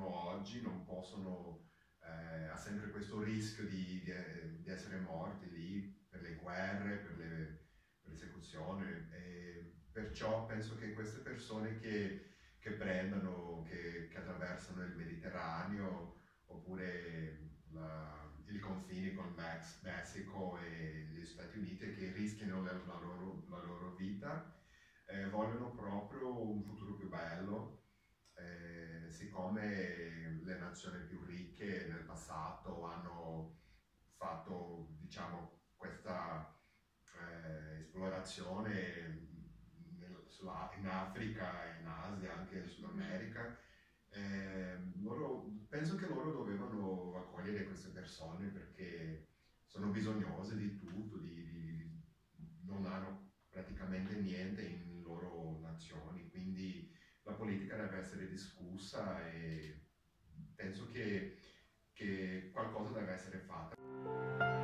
sono oggi non possono, ha sempre questo rischio di essere morti lì per le guerre, per le persecuzioni. E perciò penso che queste persone che prendono, che attraversano il Mediterraneo oppure il confine con Messico e gli Stati Uniti, che rischiano la loro vita, vogliono proprio un futuro più bello, siccome le nazioni più ricche nel passato hanno fatto, diciamo, questa esplorazione in Africa, in Asia, anche in Sud America, penso che loro dovevano accogliere queste persone perché sono bisognose di tutto, non hanno praticamente niente in loro nazioni, quindi la politica deve essere discussa e penso che qualcosa deve essere fatto.